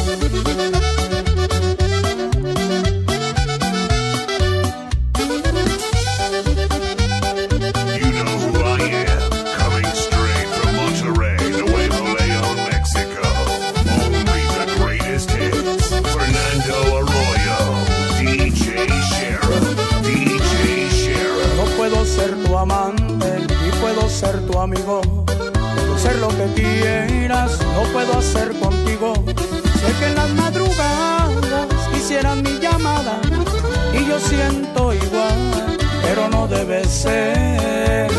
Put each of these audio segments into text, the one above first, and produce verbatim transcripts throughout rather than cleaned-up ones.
Ser tu amigo, puedo ser lo que quieras, no puedo hacer contigo. Sé que en las madrugadas quisieran mi llamada y yo siento igual, pero no debe ser.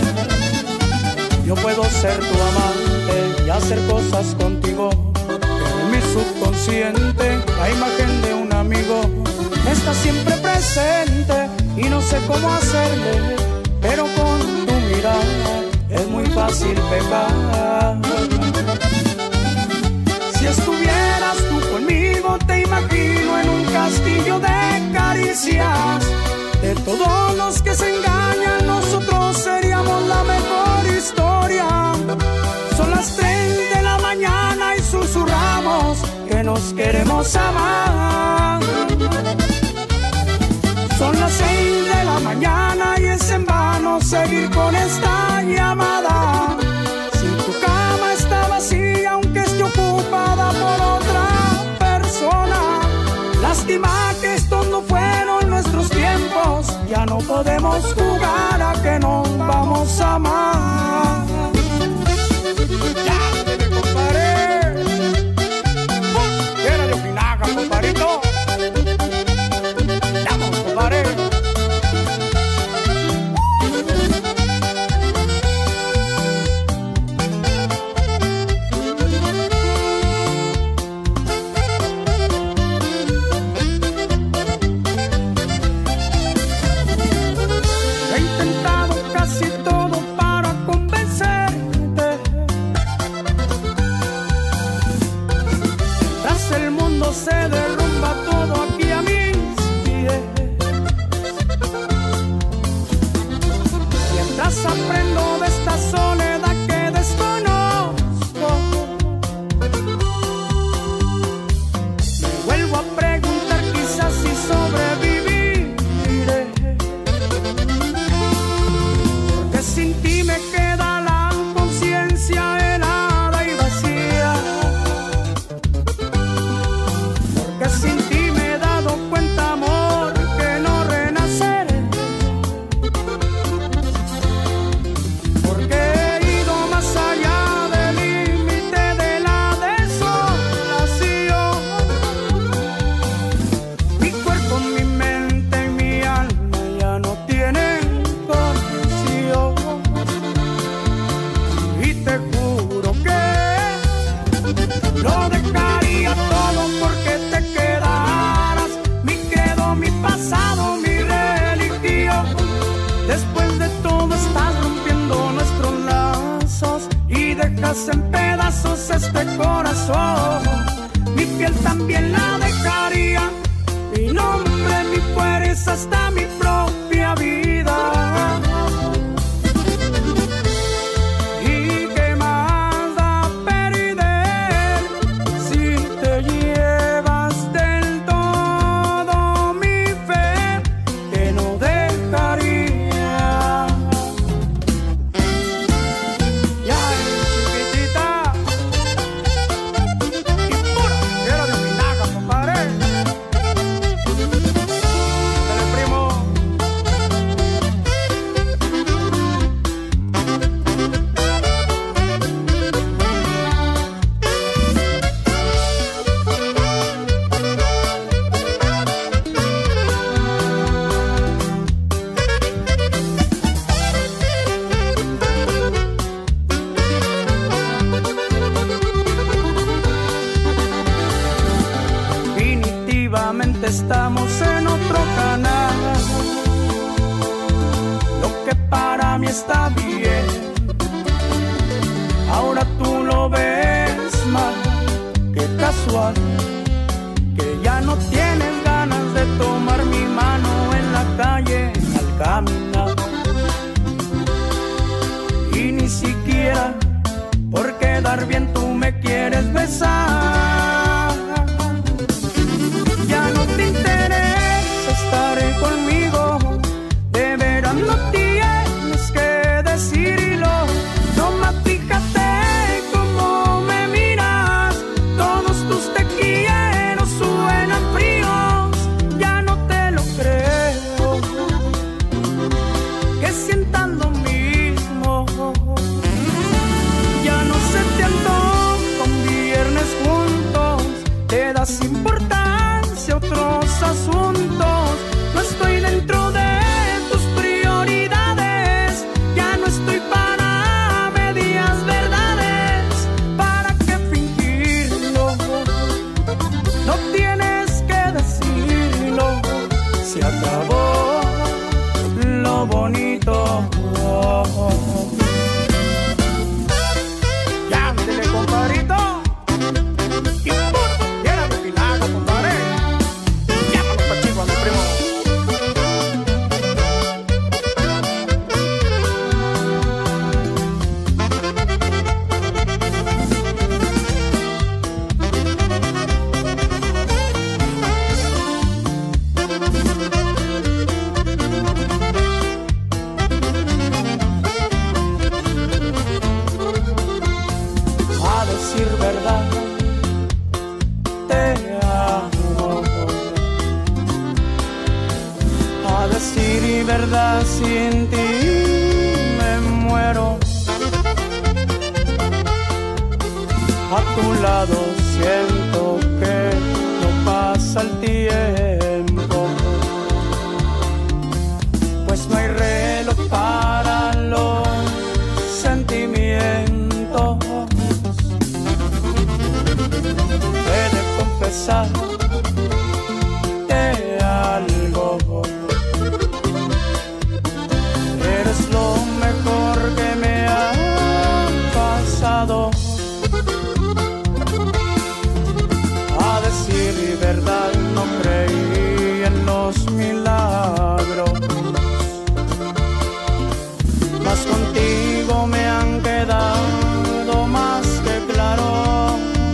Yo puedo ser tu amante y hacer cosas contigo, pero en mi subconsciente la imagen de un amigo está siempre presente y no sé cómo hacerle, pero con tu mirada es muy fácil pecar. Si estuvieras tú conmigo, te imagino en un castillo de caricias. De todos los que se engañan, nosotros seríamos la mejor historia. Son las tres de la mañana y susurramos que nos queremos amar. Son las seis de la mañana y es en vano seguir con esta llamada. Si tu cama está vacía, aunque esté ocupada por otra persona. Lástima que estos no fueron nuestros tiempos. Ya no podemos jugar a que nos vamos a amar. Ya te me comparé. Era de Opinaga, comparito. Se derrumba todo aquí a mis pies. Mientras aprendo de esta soledad que desconozco, me vuelvo a preguntar quizás si sobreviviré. Porque sin ti me queda la conciencia helada y vacía. Sin ti me he dado cuenta, amor, que no renaceré. Porque he ido más allá del límite de la desolación. Mi cuerpo, mi mente y mi alma ya no tienen conexión. Y te juro que lo dejaría todo porque te pasado, mi religión. Después de todo estás rompiendo nuestros lazos y dejas en pedazos este corazón. Mi piel también la dejaría, mi nombre, mi fuerza, hasta mi propia vida. ¿Y qué más da perder si te llevas del todo mi fe que no dejaría? Ya, chiquitita y pura, era de Opinaga, compadre. Dale, primo. Definitivamente estamos en otro canal. Lo que para mí está bien, ahora tú lo ves mal. Qué casual que ya no tienes ganas de tomar mi mano en la calle al caminar. Y ni siquiera por quedar bien tú me quieres besar. das importancia a otros asuntos. No estoy dentro de tus prioridades. Ya no estoy para medias verdades. ¿Para qué fingirlo? No tienes que decirlo. Se acabó lo bonito. Ya, métele, compadrito. Y pum, llena de vinagre, compadre. Llámanos pa' chico a mi primo. A decir verdad, te amo. A decir verdad, sin ti me muero. A tu lado siento que no pasa el tiempo, pues no hay reloj para los sentimientos. He de confesarte algo. Eres lo mejor que me ha pasado. A decir verdad, no creí en los milagros, mas contigo me han quedado más que claro.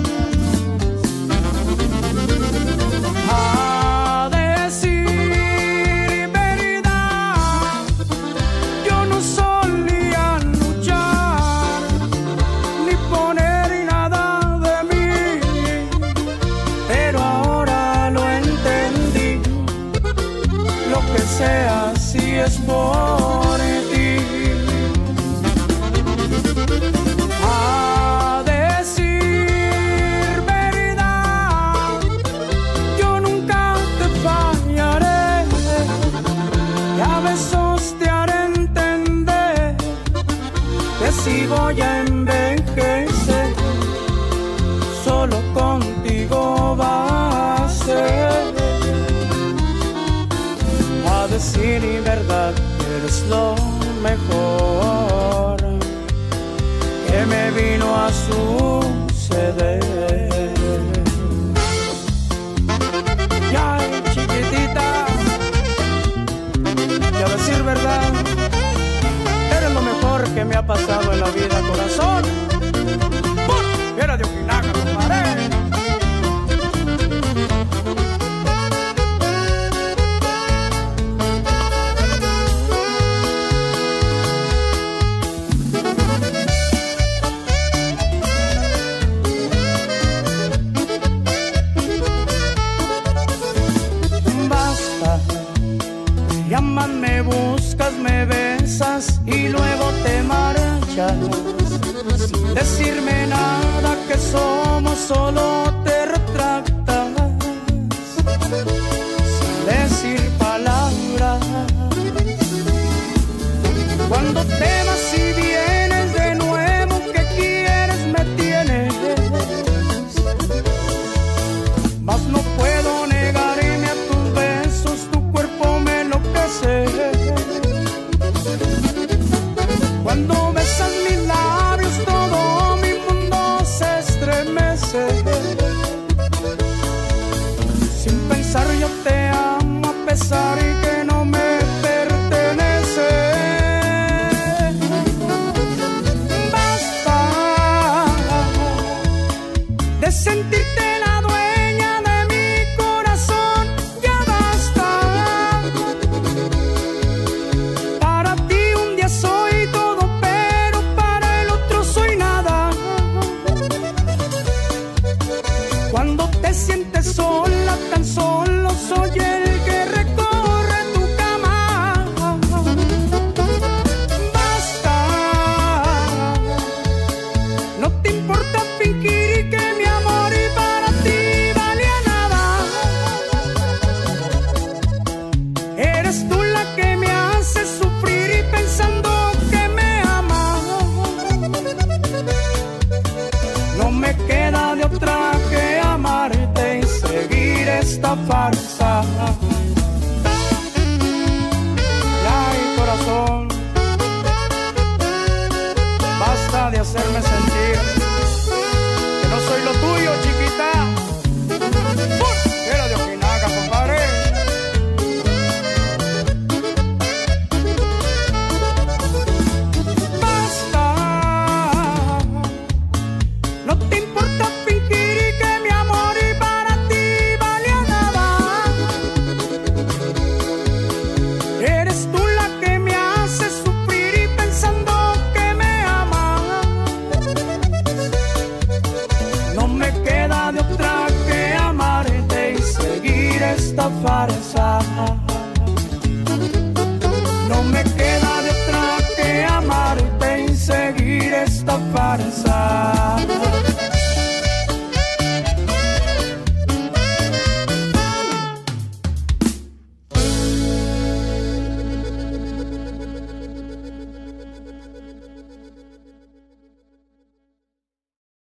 A decir verdad, yo no solía luchar ni poner nada de mí, pero ahora lo entendí. Lo que sea, si es por ti. A decir verdad, yo nunca te fallaré, y a besos te haré entender que si voy a envejecer, solo contigo va a ser. A decir verdad, eres lo mejor que me vino a suceder. Ya, chiquitita, y a decir verdad, eres lo mejor que me ha pasado en la vida, corazón. ¡Pum! Era de Ojinaga, compadre. Llamas, me buscas, me besas y luego te marchas sin decirme nada, que somos, solo te retractas sin decir palabras. Cuando te vas y vienes de nuevo, ¿qué quieres? Me tienes, mas no puedo negarme a tus besos, tu cuerpo me enloquece. Cuando besas mis labios, todo mi mundo se estremece. Sin pensar yo te amo a pesar y que no me pertenece. Basta de sentirte la dueña de mi corazón, ya basta. Para ti un día soy todo, pero para el otro soy nada. Cuando te sientes sola, tan solo soy el que recorre tu cama. Basta, no te importa fingir que mi amor y para ti valía esta